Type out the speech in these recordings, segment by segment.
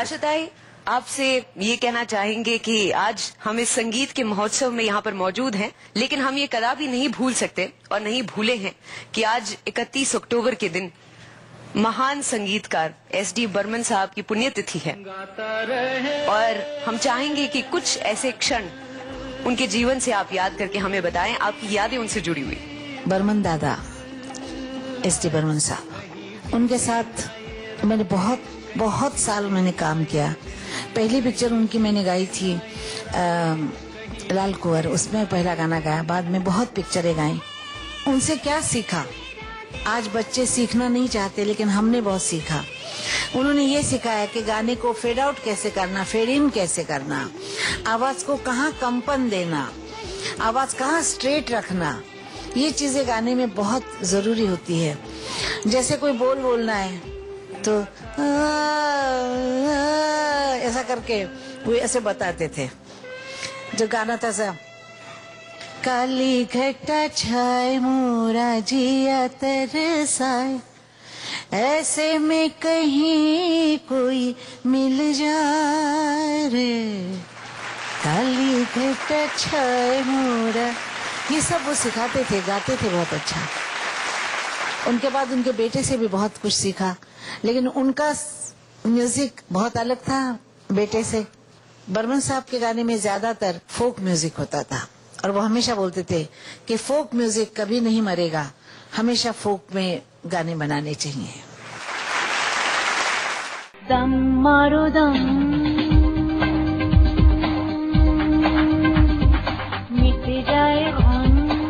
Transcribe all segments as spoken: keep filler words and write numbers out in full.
आशाताई, आपसे ये कहना चाहेंगे कि आज हम इस संगीत के महोत्सव में यहाँ पर मौजूद हैं, लेकिन हम ये कदापि नहीं भूल सकते और नहीं भूले हैं कि आज इकतीस अक्टूबर के दिन महान संगीतकार एस डी बर्मन साहब की पुण्यतिथि है और हम चाहेंगे कि कुछ ऐसे क्षण उनके जीवन से आप याद करके हमें बताएं, आपकी यादें उनसे जुड़ी हुई। बर्मन दादा, एस डी बर्मन साहब, उनके साथ मैंने बहुत बहुत साल मैंने काम किया। पहली पिक्चर उनकी मैंने गाई थी आ, लाल कुंवर, उसमें पहला गाना गाया। बाद में बहुत पिक्चरें गाई। उनसे क्या सीखा? आज बच्चे सीखना नहीं चाहते, लेकिन हमने बहुत सीखा। उन्होंने ये सिखाया कि गाने को फेड आउट कैसे करना, फेड इन कैसे करना, आवाज को कहाँ कंपन देना, आवाज कहाँ स्ट्रेट रखना, ये चीजें गाने में बहुत जरूरी होती है। जैसे कोई बोल बोलना है तो आ, आ, ऐसा करके वो ऐसे बताते थे। जो गाना था सा, काली घटा छाए मोरा जिया तरसाए, ऐसे में कहीं कोई मिल जाए रे, काली घटा छाए मोरा, ये सब वो सिखाते थे, गाते थे बहुत अच्छा। उनके बाद उनके बेटे से भी बहुत कुछ सीखा, लेकिन उनका म्यूजिक बहुत अलग था बेटे से। बर्मन साहब के गाने में ज्यादातर फोक म्यूजिक होता था और वो हमेशा बोलते थे कि फोक म्यूजिक कभी नहीं मरेगा, हमेशा फोक में गाने बनाने चाहिए। दम मारो दम, मिट जाए गम।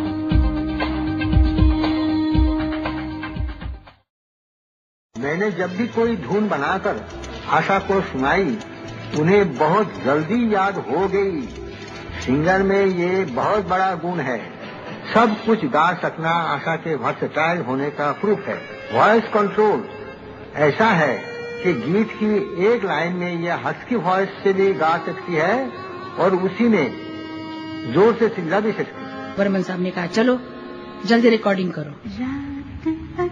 मैंने जब भी कोई धुन बनाकर आशा को सुनाई, उन्हें बहुत जल्दी याद हो गई। सिंगर में ये बहुत बड़ा गुण है। सब कुछ गा सकना आशा के वर्सटाइल होने का प्रूफ है। वॉइस कंट्रोल ऐसा है कि गीत की एक लाइन में ये हस्की वॉइस से भी गा सकती है और उसी में जोर से चिल्ला भी सकती है। बर्मन साहब ने कहा चलो जल्दी रिकॉर्डिंग करो।